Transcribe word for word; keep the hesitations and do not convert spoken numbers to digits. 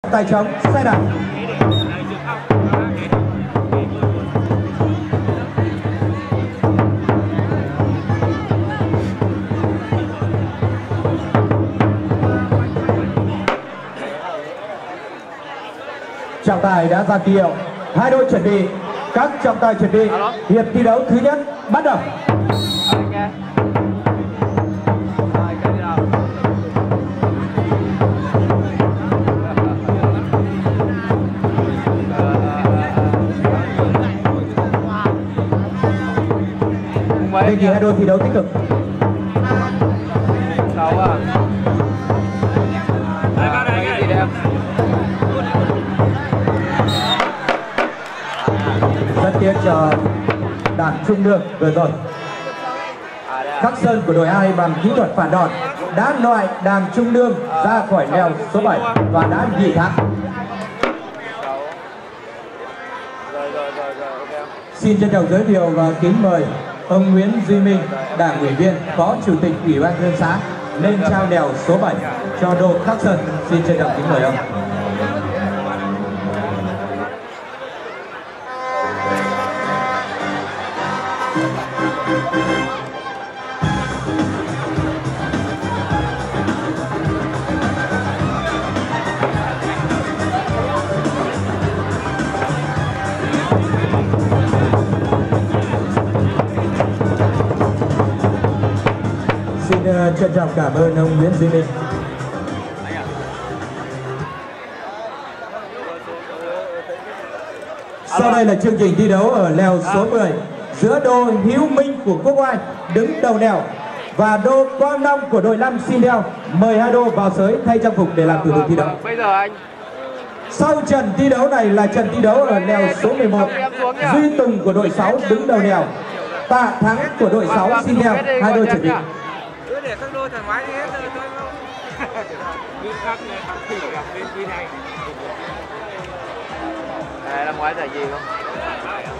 Tay trống sai đạp. Trọng tài đã ra tín hiệu, hai đôi chuẩn bị, các trọng tài chuẩn bị, hiệp thi đấu thứ nhất bắt đầu. Đề nghị hai đôi thi đấu tích cực. Rất tiếc cho đàn trung lương vừa rồi. Khắc Sơn của đội hai bằng kỹ thuật phản đòn đã loại đàn trung lương ra khỏi neo số bảy và đã nhị thắng. Xin trân trọng giới thiệu và kính mời ông Nguyễn Duy Minh, Đảng ủy viên, Phó Chủ tịch Ủy ban nhân dân xã lên trao nèo số bảy cho đô Khắc Sơn. Xin trân trọng kính mời ông. Trân trọng cảm ơn ông Nguyễn Duy Minh. Sau đây là chương trình thi đấu ở lèo số mười giữa đô Hữu Minh của Quốc Oai đứng đầu nèo và đô Quang Long của đội năm xin đeo. Mời hai đô vào sới thay trang phục để làm thủ tục thi đấu. Bây giờ anh. Sau trận thi đấu này là trận thi đấu ở lèo số mười một. Duy Tùng của đội sáu đứng đầu nèo, Tạ Thắng của đội sáu xin đeo. Hai đôi chuẩn bị. Để các đôi thoải mái đi hết rồi thôi không? Bên khác này thằng thử gặp bên kia này. Này năm ngoái giải gì không?